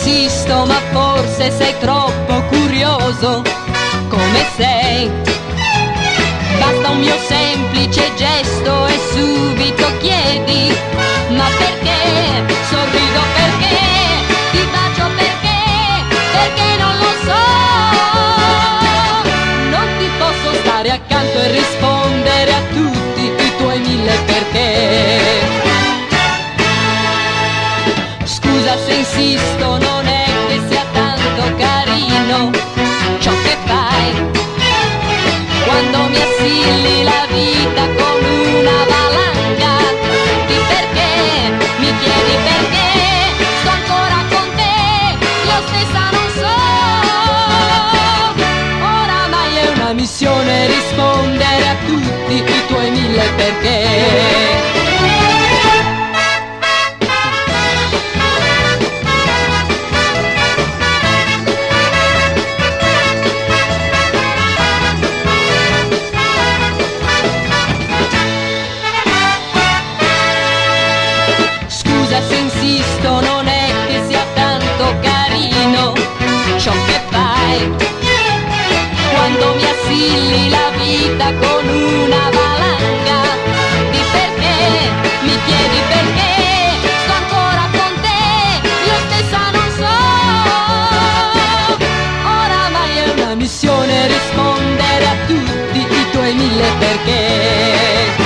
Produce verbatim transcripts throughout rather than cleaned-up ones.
insisto, ma forse sei troppo curioso. Come sei? Basta un mio semplice gesto e subito chiedi: ma perché? Sorrido perché? Ti bacio perché? Perché non lo so. Non ti posso stare accanto e rispondere a tutti i tuoi mille perché. Scusa se insisto, non è che sia tanto carino ciò che fai quando mi assilli la vita con una valanga di perché. Mi chiedi perché sto ancora con te, io stessa non so. Oramai è una missione rispondere a tutti i tuoi mille perché. Se insisto, non è che sia tanto carino ciò che fai quando mi assilli la vita con una valanga di perché. Mi chiedi perché sto ancora con te, io stessa non so. Oramai è una missione rispondere a tutti i tuoi mille perché.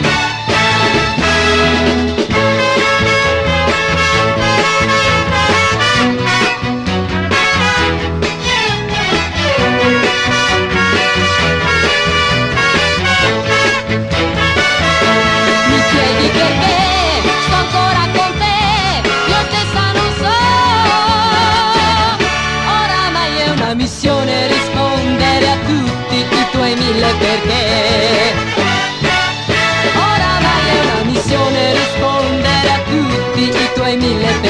Missione rispondere a tutti i tuoi mille perché. Oramai è una missione rispondere a tutti i tuoi mille perché.